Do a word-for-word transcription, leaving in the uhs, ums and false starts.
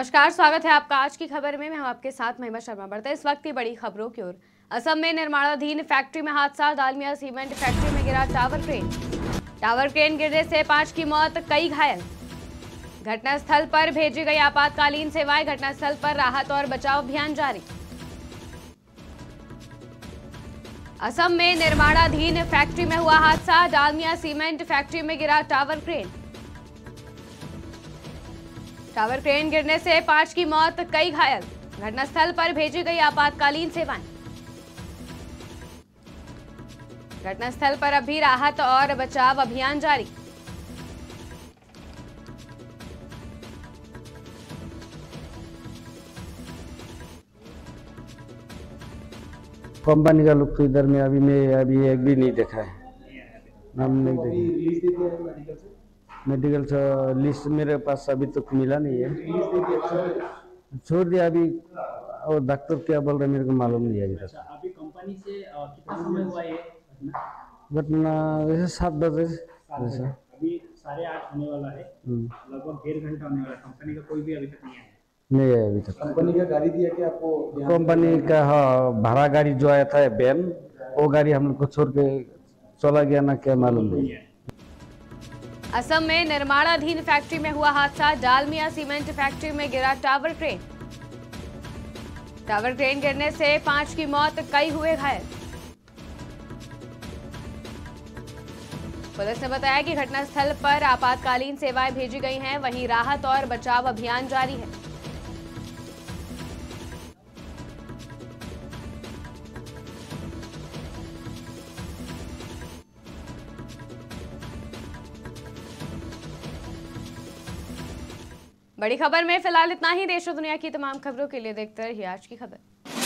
नमस्कार, स्वागत है आपका आज की खबर में। मैं हूं आपके साथ महिमा शर्मा। बढ़ते इस वक्त की बड़ी खबरों की ओर। असम में निर्माणाधीन फैक्ट्री में हादसा, दालमिया सीमेंट फैक्ट्री में गिरा टावर क्रेन। टावर क्रेन गिरने से पांच की मौत, कई घायल। घटनास्थल पर भेजी गई आपातकालीन सेवाएं। घटनास्थल पर राहत और बचाव अभियान जारी। असम में निर्माणाधीन फैक्ट्री में हुआ हादसा, दालमिया सीमेंट फैक्ट्री में गिरा टावर क्रेन। टावर क्रेन गिरने से पांच की मौत, कई घायल। घटनास्थल पर भेजी गई आपातकालीन सेवाएं। घटनास्थल पर अभी राहत और बचाव अभियान जारी। कंपनी का लोग तो इधर में अभी मैं अभी एक भी नहीं देखा है, हम नहीं देखा। मेडिकल से लिस्ट मेरे पास अभी तक तो मिला नहीं है, छोड़ दिया अभी। और डॉक्टर क्या बोल रहे हैं मेरे को मालूम नहीं है अभी तक। अभी कंपनी से कितना समय हुआ ये घटना? वैसे सात बजे जैसा। अभी साढ़े आठ होने वाला है, लगभग डेढ़ घंटा होने वाला है। कंपनी का कोई भी अभी तक नहीं है। नहीं है अभी तक। कंपनी का गाड़ी दिया कि आपको? कंपनी का हाँ, भाड़ा गाड़ी जो आया था बैन, वो गाड़ी हम लोग को छोड़ के चला गया ना, क्या मालूम नहीं है। असम में निर्माणाधीन फैक्ट्री में हुआ हादसा, दालमिया सीमेंट फैक्ट्री में गिरा टावर क्रेन। टावर क्रेन गिरने से पांच की मौत, कई हुए घायल। पुलिस ने बताया कि घटनास्थल पर आपातकालीन सेवाएं भेजी गई हैं, वहीं राहत और बचाव अभियान जारी है। बड़ी खबर में फिलहाल इतना ही। देश और दुनिया की तमाम खबरों के लिए देखते रहिए आज की खबर।